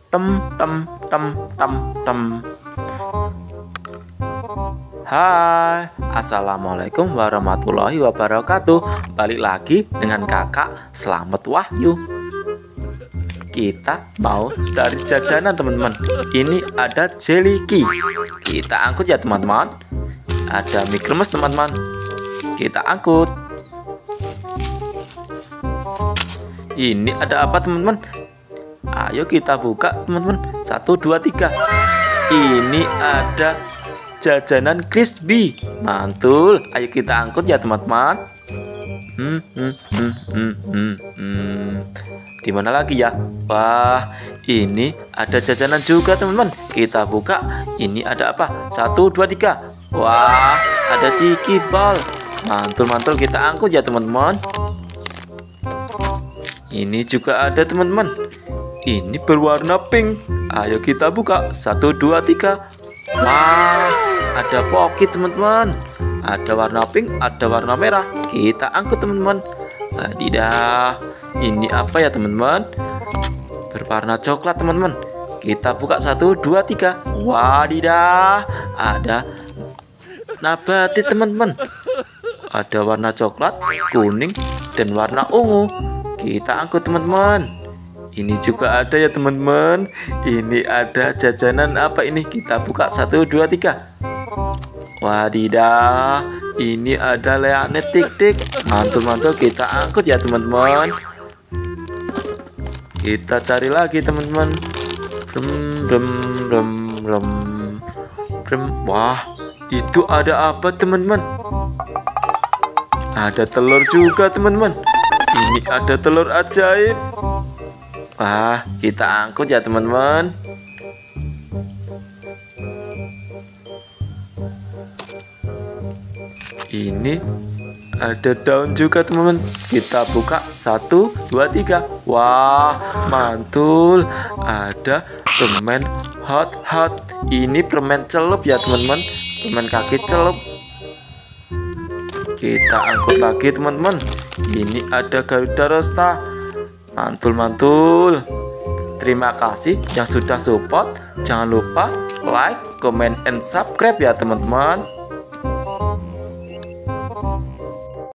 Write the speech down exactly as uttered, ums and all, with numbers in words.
tem tem tem tem tem. Hai, assalamualaikum warahmatullahi wabarakatuh. Balik lagi dengan kakak Selamat Wahyu. Kita mau cari jajanan teman-teman. Ini ada jelly key. Kita angkut ya teman-teman. Ada mie kremes teman-teman. Kita angkut. Ini ada apa teman-teman? Ayo kita buka teman-teman. Satu, dua, tiga. Ini ada jajanan crispy. Mantul. Ayo kita angkut ya teman-teman. Hmm, hmm, hmm, hmm, hmm, hmm. Di mana lagi ya? Wah, ini ada jajanan juga teman-teman. Kita buka. Ini ada apa? Satu, dua, tiga. Wah, ada ciki ball. Mantul-mantul, kita angkut ya teman-teman. Ini juga ada teman-teman. Ini berwarna pink. Ayo kita buka. Satu, dua, tiga. Wah, ada pocket teman-teman. Ada warna pink, ada warna merah. Kita angkut teman-teman. Wadidah. Ini apa ya teman-teman? Berwarna coklat teman-teman. Kita buka. Satu, dua, tiga. Wadidah. Ada nabati teman-teman. Ada warna coklat, kuning, dan warna ungu. Kita angkut teman-teman. Ini juga ada ya teman-teman. Ini ada jajanan apa ini? Kita buka. Satu, dua, tiga. Wadidah. Ini ada leane tik-tik. Mantul-mantul, kita angkut ya teman-teman. Kita cari lagi teman-teman. Rem rem rem rem rem. Wah, itu ada apa teman-teman? Ada telur juga teman-teman. Ini ada telur ajaib. Wah, kita angkut ya teman-teman. Ini ada daun juga teman-teman. Kita buka. Satu, dua, tiga. Wah, mantul. Ada permen hot hot. Ini permen celup ya teman-teman. Permen kaki celup. Kita angkut lagi teman-teman. Ini ada Garuda Rosta. Mantul-mantul. Terima kasih yang sudah support. Jangan lupa like, comment, and subscribe ya teman-teman.